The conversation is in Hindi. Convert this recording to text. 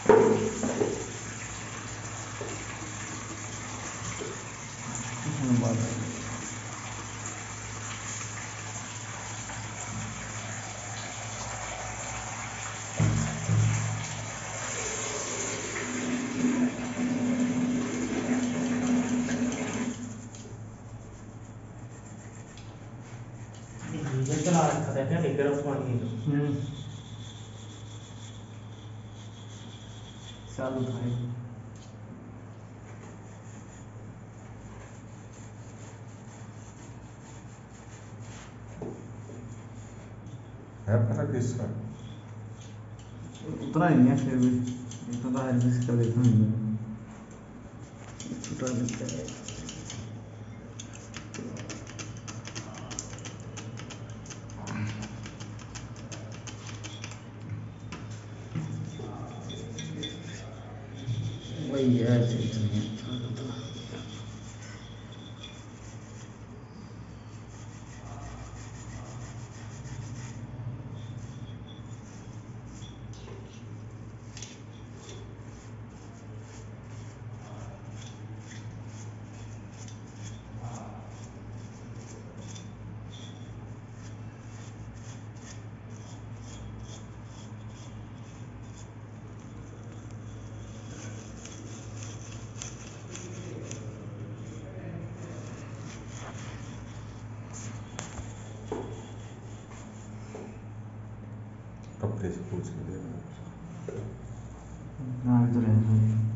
डीजल चला रखा था क्या टिकर पानी चालू था है फर्क इसका उतना नहीं है फिर भी इतना तो एडजस्ट कर देता हूँ छोटा लगता है वही है कपड़े से पूछ के दे हाँ इधर है